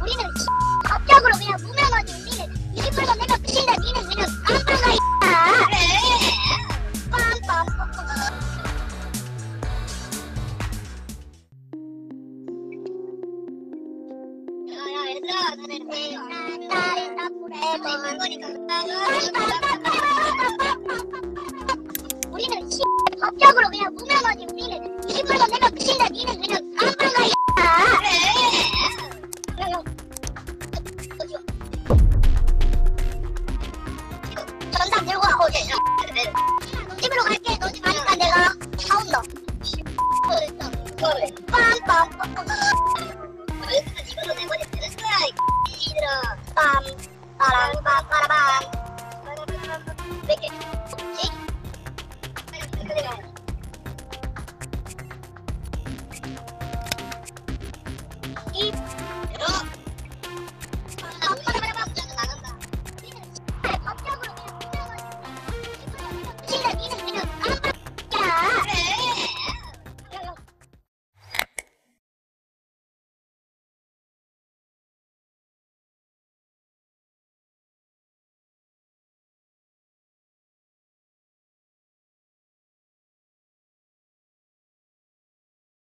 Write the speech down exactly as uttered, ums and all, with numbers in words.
우리는 법적으로 그냥 무명하지. 우리는 이십 불만 내가 끝인다. 니는 그냥 깜빡아 이야. 그래. 빰빰빰빰. 야야 얘들아, 너네 딸이 나쁘래. 내 거니까. 우리는 법적으로 그냥 무명하지. 우리는 이십 불만 내가 끝인다. 니는 그냥 깜빡아 이야. 그래.